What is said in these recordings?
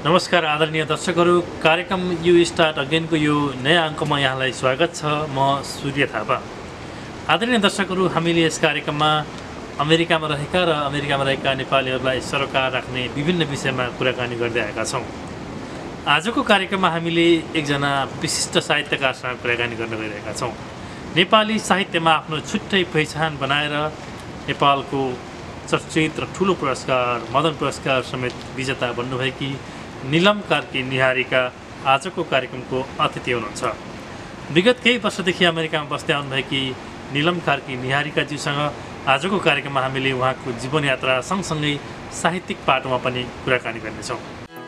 नमस्कार आदरणीय दर्शकहरू, कार्यक्रम यु स्टार्ट अगेनको यो नयाँ अङ्कमा यहाँलाई स्वागत छ। म सूर्य थापा। आदरणीय दर्शकहरू, हामीले यस कार्यक्रममा अमेरिकामा रहेका र अमेरिकामा रहेका नेपालीहरूलाई सरोकार राख्ने विभिन्न विषयमा कुराकानी गर्दै आएका छौँ। आजको कार्यक्रममा हामीले एकजना विशिष्ट साहित्यकारसँग कुराकानी गर्न गइरहेका छौँ। नेपाली साहित्यमा आफ्नो छुट्टै पहिचान बनाएर नेपालको चर्चित र ठुलो पुरस्कार मदन पुरस्कार समेत विजेता बन्नुभएकी निलम कार्की निहारीका आजको कार्यक्रमको अतिथि हुनुहुन्छ। विगत केही वर्षदेखि अमेरिकामा बस्दै आउनुभएकी निलम कार्की निहारीकाज्यूसँग आजको कार्यक्रममा हामीले उहाँको जीवनयात्रा सँगसँगै साहित्यिक पाटोमा पनि कुराकानी गर्नेछौँ।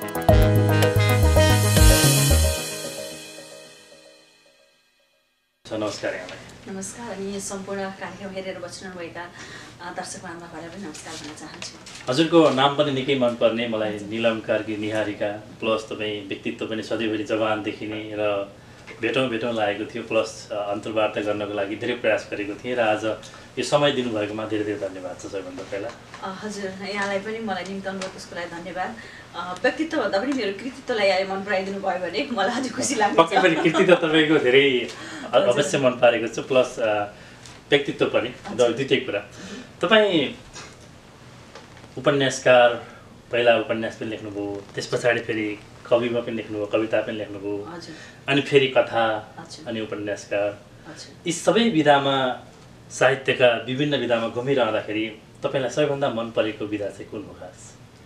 नमस्कार यहाँलाई। नमस्कार। अनि सम्पूर्ण कार्यक्रम हेरेर बस्नुभएका दर्शक महानुभावहरूलाई पनि नमस्कार भन्न चाहन्छु। हजुरको नाम पनि निकै मनपर्ने मलाई, निलम कार्की निहारीका। प्लस तपाईँ व्यक्तित्व पनि सधैँभरि जवानदेखि नै र भेटौँ लागेको थियो। प्लस अन्तर्वार्ता गर्नको लागि धेरै प्रयास गरेको थिएँ र आज यो समय दिनुभएकोमा धेरै धेरै धन्यवाद छ सबैभन्दा पहिला। हजुर, यहाँलाई पनि मलाई निम्ताउनु भयो त्यसको लागि धन्यवाद। व्यक्तित्वभन्दा पनि मेरो कृतित्वलाई अहिले मन पराइदिनु भयो भने मलाई अझै खुसी लाग्छ। पक्कै पनि कृतित्व तपाईँको धेरै अवश्य मन पारेको छु, प्लस व्यक्तित्व पनि, दुईटै कुरा। तपाईँ उपन्यासकार, पहिला उपन्यास पनि लेख्नुभयो, त्यस पछाडि फेरि कविमा पनि लेख्नुभयो, कविता पनि लेख्नुभयो, अनि फेरि कथा अनि उपन्यासकार। यी सबै विधामा, साहित्यका विभिन्न विधामा घुमिरहँदाखेरि तपाईँलाई सबैभन्दा मन परेको विधा चाहिँ कुन हो खास?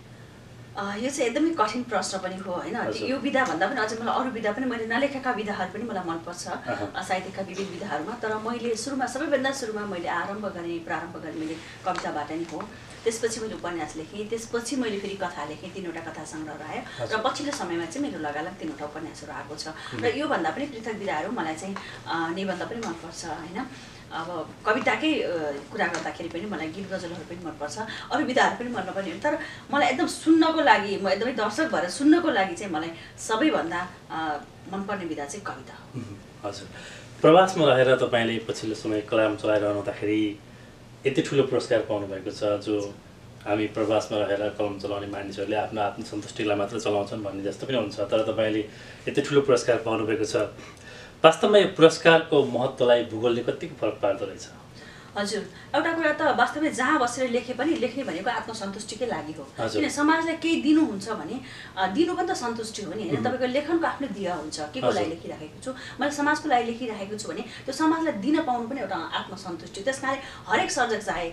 यो चाहिँ एकदमै कठिन प्रश्न पनि हो होइन। यो विधा भन्दा पनि अझै मलाई अरू विधा पनि, मैले नलेखेका विधाहरू पनि मलाई मनपर्छ साहित्यका विविध विधाहरूमा। तर मैले सबैभन्दा सुरुमा मैले प्रारम्भ गरेँ मैले कविताबाट नै हो। त्यसपछि मैले उपन्यास लेखेँ, त्यसपछि मैले फेरि कथा लेखेँ, 3वटा कथा सङ्ग्रह आयो र पछिल्लो समयमा चाहिँ मेरो लगालग 3वटा उपन्यासहरू आएको छ। र योभन्दा पनि पृथक विधाहरू मलाई चाहिँ निबन्ध पनि मनपर्छ होइन। अब कविताकै कुरा गर्दाखेरि पनि मलाई गीत गजलहरू पनि मनपर्छ, अरू विधाहरू पनि मनपर्ने हो। तर मलाई एकदम सुन्नको लागि, म एकदमै दर्शक भएर सुन्नको लागि चाहिँ मलाई सबैभन्दा मनपर्ने विधा चाहिँ कविता हो। हजुर, प्रवासमा रहेर तपाईँले पछिल्लो समय कलम चलाइरहँदाखेरि यति ठुलो पुरस्कार पाउनुभएको छ, जो हामी प्रवासमा रहेर कलम चलाउने मानिसहरूले आफ्नो आत्मसन्तुष्टिलाई मात्र चलाउँछन् भन्ने जस्तो पनि हुन्छ। तर तपाईँले यति ठुलो पुरस्कार पाउनुभएको छ। वास्तवमा यो पुरस्कारको महत्त्वलाई भूगोलले कतिको फरक पार्दो रहेछ? हजुर, एउटा कुरा त वास्तवमै जहाँ बसेर लेखे पनि लेख्ने भनेको आत्मसन्तुष्टिकै लागि हो। किन समाजलाई केही दिनुहुन्छ भने दिनु पनि त सन्तुष्टि हो नि होइन। तपाईँको लेखनको आफ्नो दिया हुन्छ, के को लागि लेखिराखेको छु, मैले समाजको लागि लेखिराखेको छु भने त्यो समाजलाई दिन पाउनु पनि एउटा आत्मसन्तुष्टि। त्यस कारणले हरेक सर्जक चाहे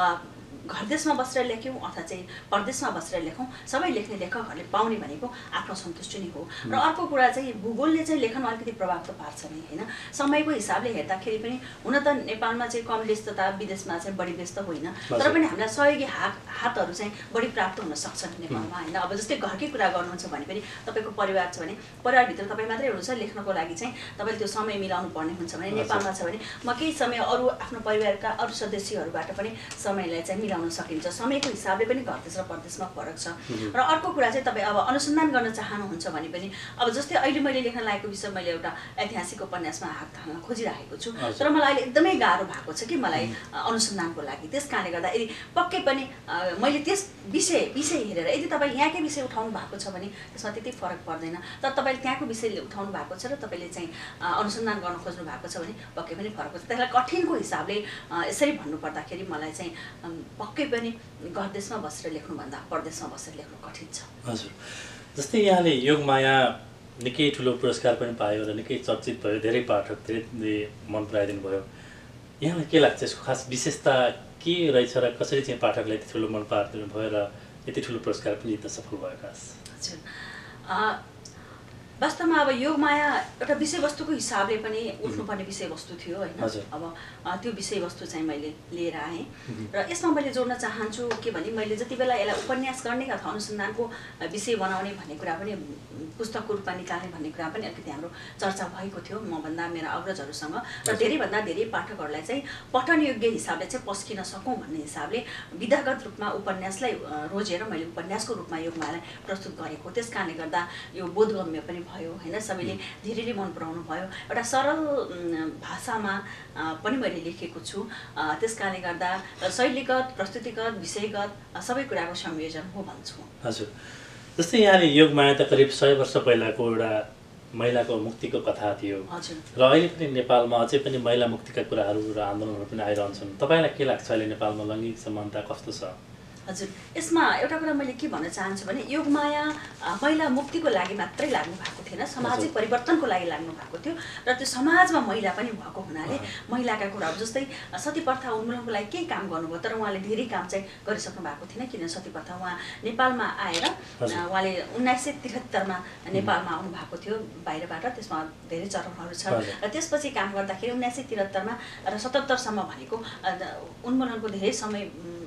घर देशमा बसेर लेख्यौँ अथवा चाहिँ परदेशमा बसेर लेखौँ, सबै लेख्ने लेखकहरूले पाउने भनेको आत्मसन्तुष्टि नै हो। र अर्को कुरा चाहिँ भूगोलले चाहिँ लेखनमा अलिकति प्रभाव त पार्छ नै होइन। समयको हिसाबले हेर्दाखेरि पनि हुन त नेपालमा चाहिँ कम व्यस्तता, विदेशमा चाहिँ बढी व्यस्त होइन, तर पनि हामीलाई सहयोगी हातहरू चाहिँ बढी प्राप्त हुन सक्छन् नेपालमा होइन। अब जस्तै घरकै कुरा गर्नुहुन्छ भने पनि तपाईँको परिवार छ भने परिवारभित्र तपाईँ मात्रै हुनुहुन्छ, लेख्नको लागि चाहिँ तपाईँले त्यो समय मिलाउनु पर्ने हुन्छ भने नेपालमा छ भने म केही समय अरू आफ्नो परिवारका अरू सदस्यहरूबाट पनि समयलाई चाहिँ मिलाउन सकिन्छ। समयको हिसाबले पनि घर देश र परदेशमा फरक छ। र अर्को कुरा चाहिँ तपाईँ अब अनुसन्धान गर्न चाहनुहुन्छ भने पनि, अब जस्तै अहिले मैले लेख्न लागेको विषय मैले एउटा ऐतिहासिक उपन्यासमा हात हाल्न खोजिरहेको छु, तर मलाई अहिले एकदमै गाह्रो भएको छ कि मलाई अनुसन्धानको लागि। त्यस कारणले गर्दा यदि पक्कै पनि मैले त्यस विषय हेरेर यदि तपाईँ यहाँकै विषय उठाउनु भएको छ भने त्यसमा त्यति फरक पर्दैन। तर तपाईँले त्यहाँको विषय उठाउनु भएको छ र तपाईँले चाहिँ अनुसन्धान गर्न खोज्नु भएको छ भने पक्कै पनि फरक हुन्छ। त्यसलाई कठिनको हिसाबले यसरी भन्नुपर्दाखेरि मलाई चाहिँ पक्कै पनि घर देशमा बसेर लेख्नुभन्दा परदेशमा बसेर लेख्नु कठिन छ। हजुर, जस्तै यहाँले योगमाया निकै ठुलो पुरस्कार पनि पायो र निकै चर्चित भयो, धेरै पाठक धेरै मन पराइदिनु भयो। यहाँलाई के लाग्छ यसको खास विशेषता के रहेछ र कसरी चाहिँ पाठकलाई यति ठुलो मन पारिदिनु भयो र यति ठुलो पुरस्कार पनि जित्न सफल भयो खास? हजुर, वास्तवमा अब योगमाया एउटा विषयवस्तुको हिसाबले पनि उठ्नुपर्ने विषयवस्तु थियो होइन। अब त्यो विषयवस्तु चाहिँ मैले लिएर आएँ र यसमा मैले जोड्न चाहन्छु के भने मैले जति बेला यसलाई उपन्यास गर्ने अथवा अनुसन्धानको विषय बनाउने भन्ने कुरा पनि, पुस्तकको रूपमा निकाल्ने भन्ने कुरा पनि अलिकति हाम्रो चर्चा भएको थियो मभन्दा मेरा अग्रजहरूसँग। र धेरैभन्दा धेरै पाठकहरूलाई चाहिँ पठनयोग्य हिसाबले चाहिँ पस्किन सकौँ भन्ने हिसाबले विधागत रूपमा उपन्यासलाई रोजेर मैले उपन्यासको रूपमा योगमायालाई प्रस्तुत गरेको। त्यस कारणले गर्दा यो बोधगम्य पनि भयो होइन। सबैले धेरैले मन पराउनु भयो। एउटा सरल भाषामा पनि मैले लेखेको छु। त्यस कारणले गर्दा शैलीगत, प्रस्तुतिगत, विषयगत सबै कुराको संयोजन हो भन्छु। हजुर, जस्तै यहाँले योगमाया त करिब 100 वर्ष पहिलाको एउटा महिलाको मुक्तिको कथा थियो र अहिले पनि नेपालमा अझै पनि महिला मुक्तिका कुराहरू र आन्दोलनहरू पनि आइरहन्छन्। तपाईँलाई के लाग्छ अहिले नेपालमा लैङ्गिक समानता कस्तो छ? हजुर, यसमा एउटा कुरा मैले के भन्न चाहन्छु भने योगमाया महिला मुक्तिको लागि मात्रै लाग्नु भएको थिएन, सामाजिक परिवर्तनको लागि लाग्नु भएको थियो र त्यो समाजमा महिला पनि भएको हुनाले महिलाका कुराहरू जस्तै सती प्रथा उन्मूलनको लागि केही काम गर्नुभयो, तर उहाँले धेरै काम चाहिँ गरिसक्नु भएको थिएन। किन सती प्रथा उहाँ नेपालमा आएर उहाँले 1973मा नेपालमा आउनु भएको थियो बाहिरबाट, त्यसमा धेरै चरणहरू छ र त्यसपछि काम गर्दाखेरि 1973मा र 77सम्म भनेको उन्मूलनको धेरै समय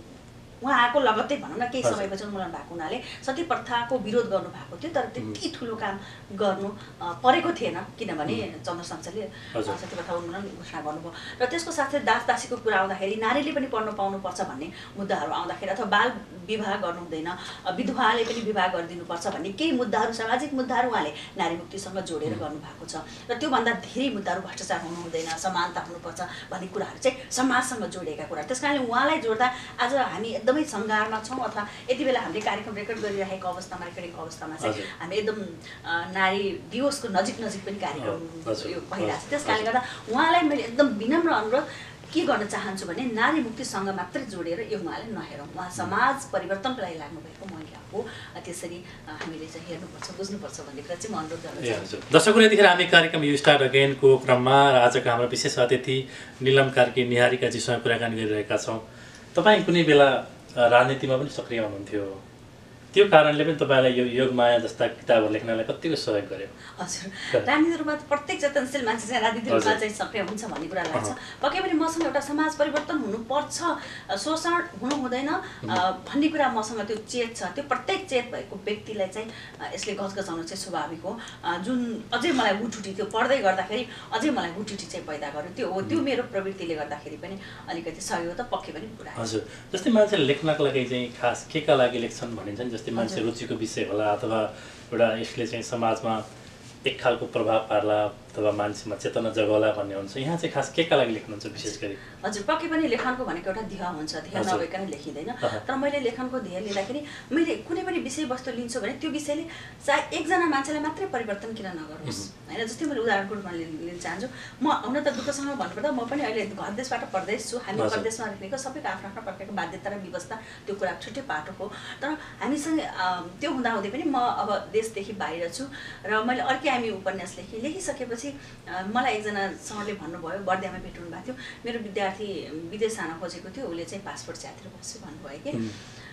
उहाँको लगत्तै भनौँ न केही समयपछि उन्मूलन भएको हुनाले सती प्रथाको विरोध गर्नु भएको थियो, तर त्यति ठुलो काम गर्नु परेको थिएन किनभने चन्द्र शमशेरले सती प्रथा उन्मूलन घोषणा गर्नुभयो र त्यसको साथै दास दासीको कुरा आउँदाखेरि नारीले पनि पढ्न पाउनुपर्छ भन्ने मुद्दाहरू आउँदाखेरि अथवा बाल विवाह गर्नु हुँदैन, विधवाले पनि विवाह गरिदिनुपर्छ भन्ने केही मुद्दाहरू सामाजिक मुद्दाहरू उहाँले नारी मुक्तिसँग जोडेर गर्नुभएको छ र त्योभन्दा धेरै मुद्दाहरू भ्रष्टाचार हुनु हुँदैन, समानता हुनुपर्छ भन्ने कुराहरू चाहिँ समाजसँग जोडिएका कुरा। त्यस कारणले उहाँलाई जोड्दा आज हामी एकदमै सङ्घारमा छौँ अथवा यति बेला हामीले कार्यक्रम रेकर्ड गरिरहेको अवस्थामा रेकर्डिङको अवस्थामा चाहिँ हामी एकदम नारी दिवसको नजिक पनि कार्यक्रम यो भइरहेको छ। त्यस कारणले गर्दा उहाँलाई मैले एकदम विनम्र अनुरोध के गर्न चाहन्छु भने नारी मुक्तिसँग मात्रै जोडेर यो उहाँले नहेरौँ, उहाँ समाज परिवर्तनको लागि लाग्नुभएको महिला हो, त्यसरी हामीले चाहिँ हेर्नुपर्छ बुझ्नुपर्छ भन्ने कुरा चाहिँ म अनुरोध गर्न चाहन्छु। दर्शकहरू, यतिखेर हामी कार्यक्रम यु स्टार्ट अगेनको क्रममा र आजको हाम्रो विशेष अतिथि निलम कार्की निहारिकाजीसँग कुराकानी गरिरहेका छौँ। तपाईँ कुनै बेला राजनीतिमा पनि सक्रिय हुनुहुन्थ्यो, त्यो कारणले पनि तपाईँलाई यो योगमाया जस्ता किताबहरू लेख्नलाई कतिको सहयोग गर्यो? हजुर, राजनीति रूपमा प्रत्येक चेतनशील मान्छे चाहिँ राजनीति रूपमा चाहिँ सक्रिय हुन्छ भन्ने कुरा लाग्छ। पक्कै पनि मसँग एउटा समाज परिवर्तन हुनुपर्छ, शोषण हुनु हुँदैन भन्ने कुरा मसँग त्यो चेत छ। त्यो प्रत्येक चेत भएको व्यक्तिलाई चाहिँ यसले गजगजाउनु चाहिँ स्वाभाविक हो। जुन अझै मलाई उठुटी त्यो पढ्दै गर्दाखेरि अझै मलाई उठुटी चाहिँ पैदा गर्यो, त्यो हो, त्यो मेरो प्रवृत्तिले गर्दाखेरि पनि अलिकति सहयोग त पक्कै पनि पुरा। हजुर, जस्तै मान्छेले लेख्नको लागि चाहिँ खास केका लागि लेख्छन् भनिन्छन्, जस्तै मान्छे रुचिको विषय होला अथवा एउटा यसले चाहिँ समाजमा एक खालको प्रभाव पार्ला अथवा मान्छेमा चेतना जगाउला भन्ने हुन्छ। यहाँ चाहिँ खास केका लागि लेख्नुहुन्छ विशेष गरी? हजुर, पक्कै पनि लेखनको भनेको एउटा ध्येय हुन्छ, ध्येय नभइकन लेखिँदैन। तर मैले लेखनको ध्येय लिँदाखेरि मैले कुनै पनि विषयवस्तु लिन्छु भने त्यो विषयले चाहे एकजना मान्छेलाई मात्रै परिवर्तन किन नगरोस् होइन। जस्तै मैले उदाहरणको रूपमा लिन चाहन्छु, म हुन त दुःखसँग भन्नुपर्दा म पनि अहिले घर देशबाट परदेश छु। हामी परदेशमा रहेको सबैको आफ्नो आफ्नो प्रकारको बाध्यता र व्यवस्था, त्यो कुरा छुट्टै पाटो हो। तर हामीसँग त्यो हुँदाहुँदै पनि म अब देशदेखि बाहिर छु र मैले अर्कै हामी उपन्यास लेखिसकेपछि मलाई एकजना सरले भन्नुभयो, बर्दियामा भेट्नु भएको थियो, मेरो विद्यार्थी विदेश जान खोजेको थियो, उसले चाहिँ पासपोर्ट च्यातिर बस्छु भन्नुभयो कि।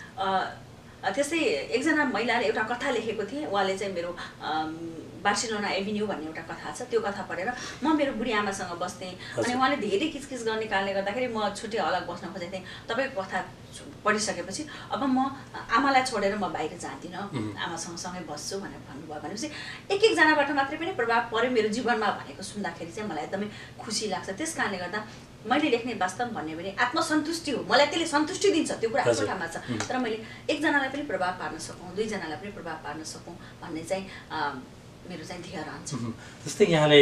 त्यस्तै एकजना महिलाले एउटा कथा लेखेको थिएँ, उहाँले चाहिँ मेरो बार्सिलोना एभिन्यू भन्ने एउटा कथा छ, त्यो कथा पढेर म मेरो बुढी आमासँग बस्थेँ अनि उहाँले धेरै किचकिच गर्ने कारणले गर्दाखेरि म छुट्टै अलग बस्न खोजेको थिएँ। तपाईँको कथा पढिसकेपछि अब म आमालाई छोडेर म बाहिर जाँदिनँ, आमासँग सँगै बस्छु भनेर भन्नुभयो। भनेपछि एक एकजनाबाट मात्रै पनि प्रभाव पर्यो मेरो जीवनमा भनेको सुन्दाखेरि चाहिँ मलाई एकदमै खुसी लाग्छ। त्यस कारणले गर्दा मैले लेख्ने वास्तव भन्ने भने आत्मसन्तुष्टि हो, मलाई त्यसले सन्तुष्टि दिन्छ, त्यो कुरा आफ्नो ठाउँमा छ। तर मैले एकजनालाई पनि प्रभाव पार्न सकौँ, दुईजनालाई पनि प्रभाव पार्न सकौँ भन्ने चाहिँ मेरो चाहिँ ध्येय रहन्छ। जस्तै यहाँले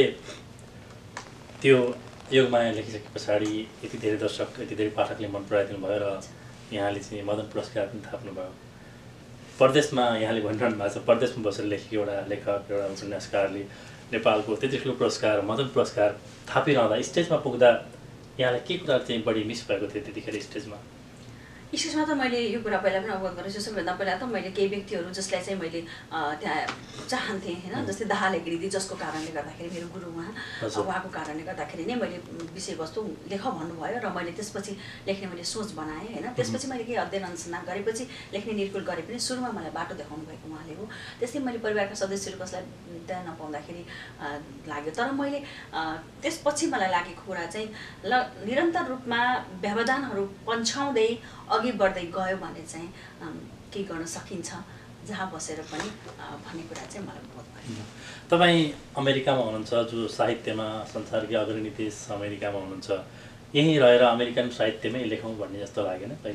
त्यो योगमाया लेखिसके पछाडि यति धेरै दर्शक यति धेरै पाठकले मन पराइदिनु भयो र यहाँले चाहिँ मदन पुरस्कार पनि थाप्नुभयो। परदेशमा यहाँले भनिरहनु भएको छ, परदेशमा बसेर लेखेको एउटा लेखक एउटा उपन्यासकारले नेपालको त्यति ठुलो पुरस्कार मदन पुरस्कार थापिरहँदा स्टेजमा पुग्दा यहाँलाई के कुरा चाहिँ बढी मिस भएको थियो त्यतिखेर स्टेजमा? स्टेजमा त मैले यो कुरा पहिला पनि अवगत गरेको छु। सबैभन्दा पहिला त मैले केही व्यक्तिहरू जसलाई चाहिँ मैले त्यहाँ चाहन्थेँ होइन, जस्तै दाहाल गिरिदी, जसको कारणले गर्दाखेरि मेरो गुरु उहाँको कारणले गर्दाखेरि नै मैले विषयवस्तु लेख भन्नुभयो र मैले त्यसपछि लेख्ने मैले सोच बनाएँ होइन। त्यसपछि मैले केही अध्ययन अनुसन्धान गरेपछि लेख्ने निर्कुल गरे पनि सुरुमा मलाई बाटो देखाउनु भएको उहाँले हो। त्यस्तै मैले परिवारका सदस्यहरू कसलाई त्यहाँ नपाउँदाखेरि लाग्यो। तर मैले त्यसपछि मलाई लागेको कुरा चाहिँ ल निरन्तर रूपमा व्यवधानहरू पन्छाउँदै अघि बढ्दै गयो भने चाहिँ केही गर्न सकिन्छ जहाँ बसेर पनि भन्ने कुरा चाहिँ मलाई बोध भयो। तपाईँ अमेरिकामा हुनुहुन्छ, जो साहित्यमा संसारकै अग्रणी देश अमेरिकामा हुनुहुन्छ, यहीँ रहेर अमेरिकन साहित्यमै लेखौँ भन्ने जस्तो लागेन कहिले?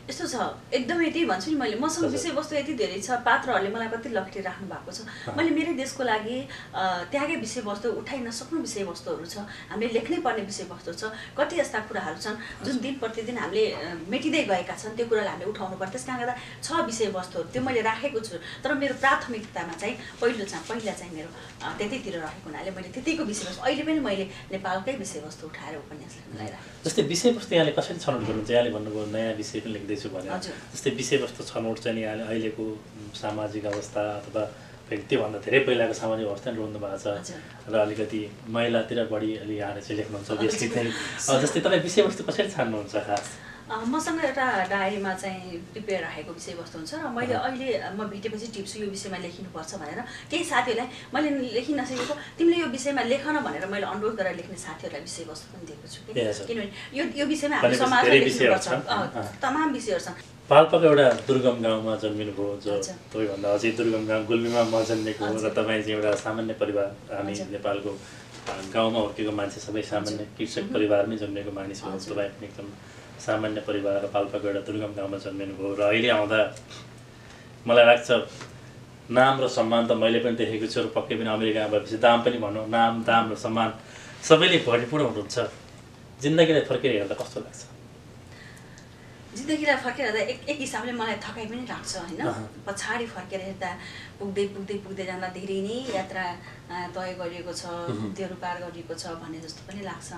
यस्तो छ एकदमै त्यही भन्छु नि मैले मसँग विषयवस्तु यति धेरै छ पात्रहरूले मलाई कति लखेटिराख्नु भएको छ मैले मेरै देशको लागि त्यागै विषयवस्तु उठाइ नसक्नु विषयवस्तुहरू छ हामीले लेख्नै पर्ने विषयवस्तु छ कति यस्ता कुराहरू छन् जुन दिन प्रतिदिन हामीले मेटिँदै गएका छन् त्यो कुरालाई हामीले उठाउनु पर्छ त्यस कारणले गर्दा छ विषयवस्तुहरू त्यो मैले राखेको छु तर मेरो प्राथमिकतामा चाहिँ पहिला चाहिँ मेरो त्यतैतिर रहेको हुनाले मैले त्यतिको विषयवस्तु अहिले पनि मैले नेपालकै विषयवस्तु उठाएर उपन्यास लेख्न लगाइराखेको जस्तै विषयवस्तु यहाँले कसरी छनौट गर्नुहुन्छ यहाँले भन्नुभयो नयाँ विषय पनि लेख्दैछु भने जस्तै विषयवस्तु छनौट चाहिँ यहाँले अहिलेको सामाजिक अवस्था अथवा त्योभन्दा धेरै पहिलाको सामाजिक अवस्था नि रोज्नु भएको छ र अलिकति महिलातिर बढी अलि यहाँले चाहिँ लेख्नुहुन्छ बेसी चाहिँ जस्तै तपाईँ विषयवस्तु कसरी छान्नुहुन्छ खास मसँग एउटा डायरीमा चाहिँ प्रिपेयर राखेको विषयवस्तु हुन्छ र मैले अहिले म भेटेपछि टिप्छु यो विषयमा लेखिनुपर्छ भनेर केही साथीहरूलाई मैले लेखि नसकेको तिमीले यो विषयमा लेख न भनेर मैले अनुरोध गरेर लेख्ने साथीहरूलाई विषयवस्तु पनि दिएको छु किनभने यो विषयमा हामी समाजमा लेख्नुपर्छ तमाम विषयहरू छन् पाल्पाको एउटा दुर्गम गाउँमा जन्मिनुभयो जो तपाईँभन्दा अझै दुर्गम गाउँ गुल्मीमा म जन्मेको हो र तपाईँ चाहिँ एउटा सामान्य परिवार हामी नेपालको गाउँमा हुर्केको मान्छे सबै सामान्य कृषक परिवारमै जन्मेको मानिस हो तपाईँ पनि एकदम सामान्य परिवार र पाल्पाको एउटा दुर्गम गाउँमा जन्मिनुभयो र अहिले आउँदा मलाई लाग्छ नाम र सम्मान त मैले पनि देखेको छु र पक्कै पनि अमेरिकामा भएपछि दाम पनि भनौँ नाम दाम र सम्मान सबैले भरिपूर्ण हुनुहुन्छ जिन्दगीलाई फर्केर हेर्दा कस्तो लाग्छ जिन्दगीलाई फर्केर हेर्दा एक हिसाबले मलाई थकाइ पनि लाग्छ होइन पछाडि फर्केर हेर्दा पुग्दै जाँदा धेरै नै यात्रा तय गरिएको छ त्योहरू पार गरिएको छ भन्ने जस्तो पनि लाग्छ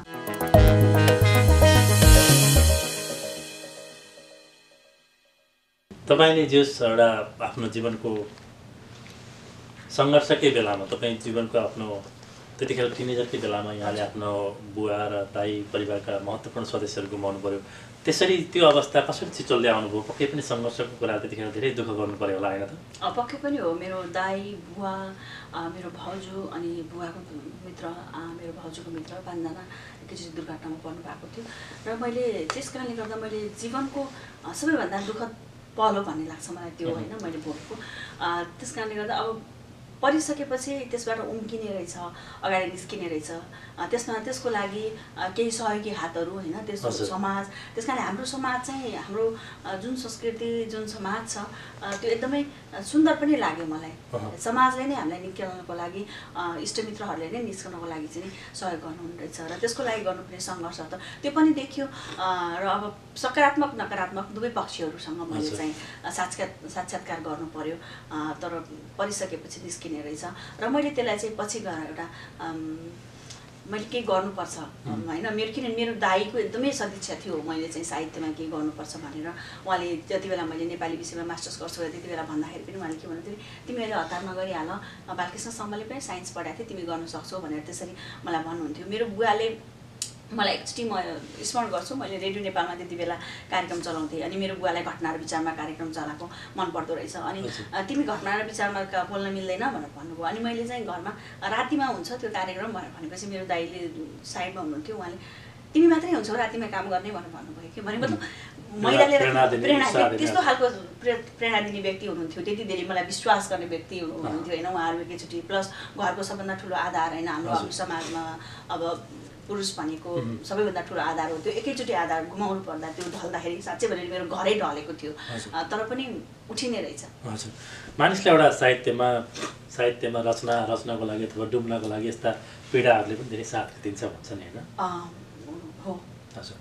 तपाईँले जस एउटा आफ्नो जीवनको सङ्घर्षकै बेलामा तपाईँ जीवनको आफ्नो त्यतिखेर टिनेजरकै बेलामा यहाँले आफ्नो बुवा र दाइ परिवारका महत्त्वपूर्ण सदस्यहरू गुमाउनु पर्यो त्यसरी त्यो अवस्था कसरी चिचोल्दै आउनुभयो पक्कै पनि सङ्घर्षको कुरा त्यतिखेर धेरै दुःख गर्नु पर्यो होला होइन त पक्कै पनि हो मेरो दाइ बुवा मेरो भाउजू अनि बुवाको मित्र मेरो भाउजूको मित्र 5 जना एकैचोटि दुर्घटनामा पर्नु भएको थियो र मैले त्यस कारणले गर्दा मैले जीवनको सबैभन्दा दुःखद पहलो भन्ने लाग्छ मलाई त्यो होइन मैले बोलेको त्यस कारणले गर्दा अब परिसकेपछि त्यसबाट उम्किने रहेछ अगाडि निस्किने रहेछ त्यसको लागि केही सहयोगी हातहरू होइन त्यसको समाज त्यस कारण हाम्रो समाज चाहिँ हाम्रो जुन संस्कृति जुन समाज छ त्यो एकदमै सुन्दर पनि लाग्यो मलाई समाजले नै हामीलाई निकाल्नको लागि इष्टमित्रहरूले नै निस्कनको लागि चाहिँ सहयोग गर्नुहुने रहेछ र त्यसको लागि गर्नुपर्ने सङ्घर्ष त त्यो पनि देखियो र अब सकारात्मक नकारात्मक दुवै पक्षहरूसँग मैले चाहिँ साक्षात्कार गर्नु पर्यो तर परिसकेपछि निस्किने रहेछ र मैले त्यसलाई चाहिँ पछि गएर एउटा मैले केही गर्नुपर्छ होइन मेरो दाइको एकदमै सदिच्छा थियो मैले चाहिँ साहित्यमा केही गर्नुपर्छ भनेर उहाँले जति बेला मैले नेपाली विषयमा मास्टर्स गर्छु त्यति बेला भन्दाखेरि पनि उहाँले के भन्नुहुन्थ्यो तिमी अहिले हतार नगरिहाल बालकृष्ण शर्माले पनि साइन्स पढाएको थियो तिमी गर्न सक्छौ भनेर त्यसरी मलाई भन्नुहुन्थ्यो मेरो बुवाले मलाई एकचोटि म स्मरण गर्छु मैले रेडियो नेपालमा त्यति बेला कार्यक्रम चलाउँथेँ अनि मेरो बुवालाई घटना र विचारमा कार्यक्रम चलाएको मन पर्दो रहेछ अनि तिमी घटना र विचारमा बोल्न मिल्दैन भनेर भन्नुभयो अनि मैले चाहिँ घरमा रातिमा हुन्छ त्यो कार्यक्रम भनेर भनेपछि मेरो दाइले साइडमा हुनुहुन्थ्यो उहाँले तिमी मात्रै हुन्छौ रातिमा काम गर्ने भनेर भन्नुभयो कि भने मतलब महिलाले प्रेरणा त्यस्तो खालको प्रेरणा दिने व्यक्ति हुनुहुन्थ्यो त्यति धेरै मलाई विश्वास गर्ने व्यक्ति हुनुहुन्थ्यो होइन उहाँहरू एकैचोटि प्लस घरको सबभन्दा ठुलो आधार होइन हाम्रो समाजमा अब पुरुष भनेको सबैभन्दा ठुलो आधार हो त्यो एकैचोटि आधार गुमाउनु पर्दा त्यो ढल्दाखेरि साँच्चै भने मेरो घरै ढलेको थियो तर पनि उठिने रहेछ हजुर मानिसले एउटा साहित्यमा रचनाको लागि अथवा डुब्नको लागि यस्ता पीडाहरूले पनि धेरै साथ दिन्छ भन्छन् होइन हो हजुर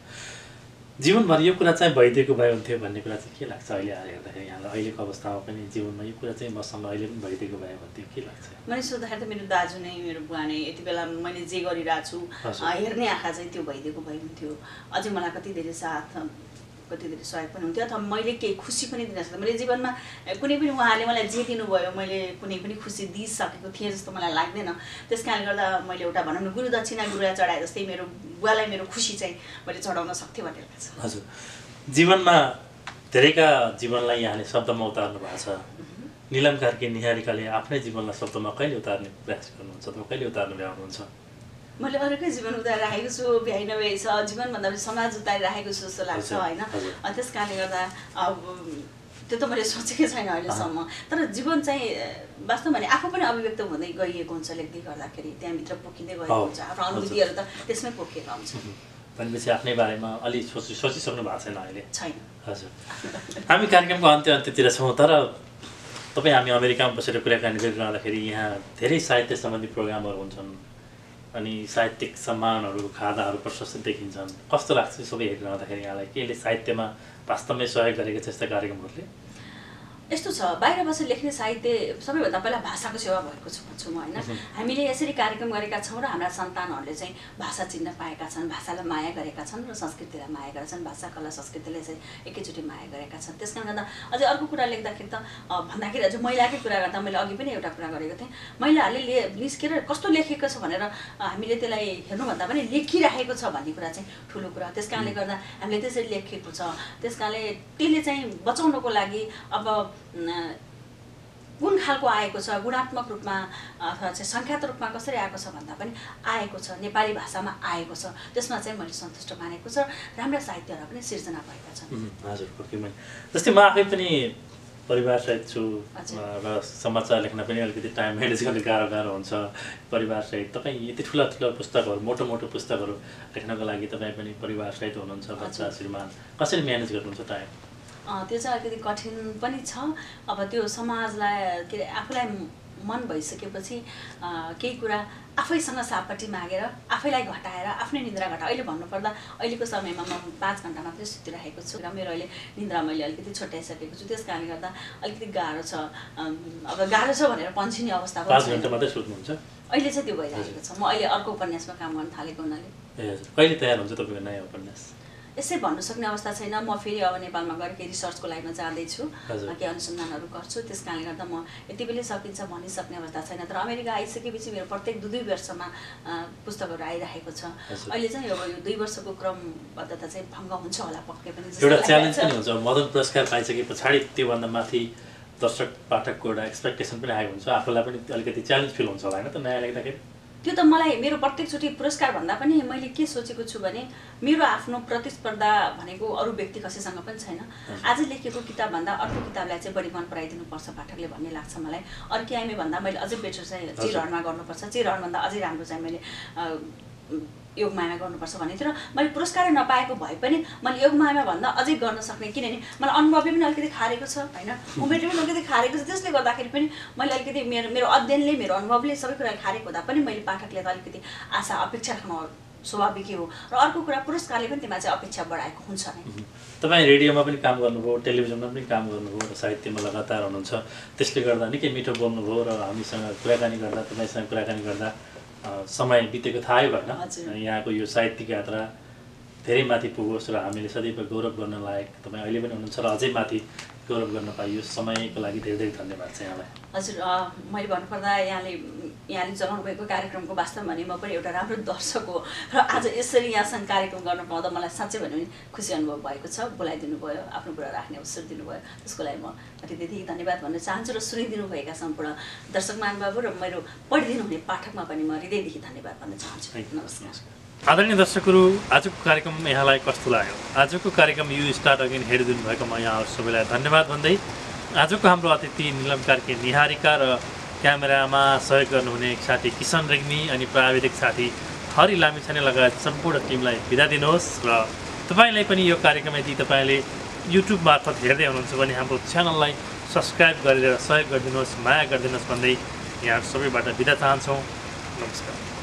जीवनभर यो कुरा चाहिँ भइदिएको भए हुन्थ्यो भन्ने कुरा चाहिँ के लाग्छ अहिले आएर हेर्दाखेरि यहाँलाई अहिलेको अवस्थामा पनि जीवनमा यो कुरा चाहिँ मसँग अहिले पनि भइदिएको भए भन्थ्यो के लाग्छ मैले सोद्धाखेरि त मेरो दाजु नै मेरो बुवा नै यति बेला मैले जे गरिरहेको छु हेर्ने आँखा चाहिँ त्यो भइदिएको भए हुन्थ्यो अझै मलाई कति धेरै साथ कति धेरै सहयोग पनि हुन्थ्यो अथवा मैले केही खुसी पनि दिन सक्थेँ मैले जीवनमा कुनै पनि उहाँले मलाई जे दिनुभयो मैले कुनै पनि खुसी दिइसकेको थिएँ जस्तो मलाई लाग्दैन त्यस कारणले गर्दा मैले एउटा भनौँ न गुरु दक्षिणा गुरुलाई चढाए जस्तै मेरो बुवालाई मेरो खुसी चाहिँ मैले चढाउन सक्थेँ भन्ने लाग्छ हजुर जीवनमा धेरैका जीवनलाई यहाँले शब्दमा उतार्नु भएको छ निलम कार्की निहारिकाले आफ्नै जीवनलाई शब्दमा कहिले उतार्ने प्रयास गर्नुहुन्छ अथवा कहिले उतार्नु भ्याउनुहुन्छ मैले अरूकै जीवन उतारिराखेको छु भ्याइ नभ्याइ छ जीवनभन्दा समाज उतारिराखेको छु जस्तो लाग्छ होइन त्यस कारणले गर्दा अब त्यो त मैले सोचेकै छैन अहिलेसम्म तर जीवन चाहिँ वास्तवमा भने आफू पनि अभिव्यक्त हुँदै गइएको हुन्छ लेख्दै गर्दाखेरि त्यहाँभित्र पोखिँदै गएको हुन्छ आफ्नो अनुभूतिहरू त त्यसमै पोखिएको हुन्छ भनेपछि आफ्नै बारेमा अलि सोचिसक्नु भएको छैन अहिले? छैन। हजुर, हामी कार्यक्रमको अन्त्यतिर छौँ, तर तपाईँ हामी अमेरिकामा बसेर कुराकानी गरिरहँदाखेरि यहाँ धेरै साहित्य सम्बन्धी प्रोग्रामहरू हुन्छन् अनि साहित्यिक सम्मानहरू, खादाहरू प्रशस्त देखिन्छन्। कस्तो लाग्छ सबै हेरिरहँदाखेरि यहाँलाई? केले साहित्यमा वास्तवमै सहयोग गरेको छ यस्ता कार्यक्रमहरूले? यस्तो छ, बाहिर बसेर लेख्ने साहित्य सबैभन्दा पहिला भाषाको सेवा भएको छ भन्छु म, होइन? हामीले यसरी कार्यक्रम गरेका छौँ र हाम्रा सन्तानहरूले चाहिँ भाषा चिन्न पाएका छन्, भाषालाई माया गरेका छन् र संस्कृतिलाई माया गरेका छन्, भाषा कला संस्कृतिलाई चाहिँ एकैचोटि माया गरेका छन्। त्यस कारणले गर्दा अझै अर्को कुरा लेख्दाखेरि त भन्दाखेरि अझ महिलाकै कुरा गर्दा मैले अघि पनि एउटा कुरा गरेको थिएँ, महिलाहरूले निस्केर कस्तो लेखेको छ भनेर हामीले त्यसलाई हेर्नुभन्दा पनि लेखिराखेको छ भन्ने कुरा चाहिँ ठुलो कुरा। त्यस कारणले गर्दा हामीले त्यसरी लेखेको छ, त्यस कारणले त्यसले चाहिँ बचाउनको लागि अब कुन खालको आएको छ, गुणात्मक रूपमा अथवा चाहिँ सङ्ख्यात्मक रूपमा कसरी आएको छ भन्दा पनि आएको छ, नेपाली भाषामा आएको छ। त्यसमा चाहिँ मैले सन्तुष्ट मानेको छ। राम्रा साहित्यहरू पनि सिर्जना भएका छन्। हजुर, पक्कै। जस्तै म आफै पनि परिवारसहित छु र समाचार लेख्न पनि अलिकति टाइम म्यानेज गर्ने गाह्रो हुन्छ परिवारसहित। तपाईँ यति ठुला पुस्तकहरू, मोटो पुस्तकहरू लेख्नको लागि तपाईँ पनि परिवारसहित हुनुहुन्छ, बच्चा श्रीमान, कसरी म्यानेज गर्नुहुन्छ टाइम? त्यो चाहिँ अलिकति कठिन पनि छ। अब त्यो समाजलाई के अरे आफूलाई मन भइसकेपछि केही कुरा आफैसँग सापट्टि मागेर आफैलाई घटाएर आफ्नै निद्रा घटाएर, अहिले भन्नुपर्दा अहिलेको समयमा म 5 घन्टा मात्रै सुतिरहेको छु र मेरो अहिले निद्रा मैले अलिकति छुट्याइसकेको छु। त्यस कारणले गर्दा अलिकति गाह्रो छ। अब गाह्रो छ भनेर पन्छिने अवस्था 5 घन्टा मात्रै सुत्नुहुन्छ? अहिले चाहिँ त्यो भइरहेको छ। म अहिले अर्को उपन्यासमा काम गर्न थालेको हुनाले। ए हजुर, कहिले तयार हुन्छ तपाईँको नयाँ उपन्यास? यसै भन्नु सक्ने अवस्था छैन। म फेरि अब नेपालमा गएर केही रिसर्चको लाइनमा जाँदैछु, केही अनुसन्धानहरू गर्छु। त्यस कारणले गर्दा म यति बेलै सकिन्छ भनिसक्ने अवस्था छैन। तर अमेरिका आइसकेपछि मेरो प्रत्येक 2 वर्षमा पुस्तकहरू आइरहेको छ। अहिले चाहिँ अब यो 2 वर्षको क्रमबद्धता चाहिँ भङ्ग हुन्छ होला पक्कै पनि। एउटा च्यालेन्ज पनि हुन्छ, मदन पुरस्कार पाइसके पछाडि त्योभन्दा माथि दर्शक पाठकको एउटा एक्सपेक्टेसन पनि आएको हुन्छ, आफूलाई पनि अलिकति च्यालेन्ज फिल हुन्छ होला होइन त नयाँ लेख्दाखेरि? त्यो त मलाई मेरो प्रत्येकचोटि पुरस्कार भन्दा पनि मैले के सोचेको छु भने मेरो आफ्नो प्रतिस्पर्धा भनेको अरू व्यक्ति कसैसँग पनि छैन। आज लेखेको किताबभन्दा अर्को किताबलाई चाहिँ बढी मन पराइदिनुपर्छ पाठकले भन्ने लाग्छ मलाई। अर्की आइमे भन्दा मैले अझै बेटर चाहिँ चिरहरमा गर्नुपर्छ, चिरहरभन्दा अझै राम्रो चाहिँ मैले योगमायामा गर्नुपर्छ भन्ने थियो। र मैले पुरस्कार नपाएको भए पनि मैले योगमायामा भन्दा अझै गर्न सक्ने, किनभने मलाई अनुभवले पनि अलिकति खारेको छ होइन, उमेरले पनि अलिकति खारेको छ। त्यसले गर्दाखेरि पनि मैले अलिकति मेरो अध्ययनले, मेरो अनुभवले सबै कुरा खारेको हुँदा पनि मैले पाठकले त अलिकति आशा अपेक्षा राख्नु स्वाभाविकै हो। र अर्को कुरा पुरस्कारले पनि त्यसमा चाहिँ अपेक्षा बढाएको हुन्छ नै। तपाईँ रेडियोमा पनि काम गर्नुभयो, टेलिभिजनमा पनि काम गर्नुभयो र साहित्यमा लगातार हुनुहुन्छ, त्यसले गर्दा निकै मिठो बोल्नुभयो र हामीसँग कुराकानी गर्दा, तपाईँसँग कुराकानी गर्दा समय बितेको थाहै भएन। यहाँको यो साहित्यिक यात्रा धेरै माथि पुगोस् र हामीले सदैव गौरव गर्न लायक तपाईँ अहिले पनि हुनुहुन्छ र अझै माथि गौरव गर्न पाइयोस्। समयको लागि धेरै धेरै धन्यवाद छ यहाँलाई। हजुर, मैले भन्नुपर्दा यहाँले चलाउनु भएको कार्यक्रमको वास्तवमा भने म पनि एउटा राम्रो दर्शक हो र आज यसरी यहाँसँग कार्यक्रम गर्न पाउँदा मलाई साँच्चै भन्यो भने खुसी अनुभव भएको छ। बोलाइदिनु भयो, आफ्नो कुरा राख्ने अवसर दिनुभयो, त्यसको लागि म अत्यधिक धन्यवाद भन्न चाहन्छु। र सुनिदिनु भएका सम्पूर्ण दर्शक महानुभावहरू र मेरो पढिदिनु हुने पाठकमा पनि म हृदयदेखि धन्यवाद भन्न चाहन्छु। नमस्कार। आदरणीय दर्शकहरू, आजको कार्यक्रम यहाँलाई कस्तो लाग्यो? आजको कार्यक्रम यु स्टार्ट अगेन हेरिदिनु भएकोमा यहाँ सबैलाई धन्यवाद भन्दै आजको हाम्रो अतिथि निलम कार्की निहारिका र क्यामेरामा सहयोग गर्नुहुने साथी किसन रेग्मी अनि प्राविधिक साथी हरि लामिछाने लगायत सम्पूर्ण टिमलाई बिदा दिनुहोस्। र तपाईँलाई पनि यो कार्यक्रम यदि तपाईँले युट्युब मार्फत हेर्दै हुनुहुन्छ भने हाम्रो च्यानललाई सब्सक्राइब गरेर सहयोग गरिदिनुहोस्, माया गरिदिनुहोस् भन्दै यहाँ सबैबाट बिदा चाहन्छौँ। नमस्कार।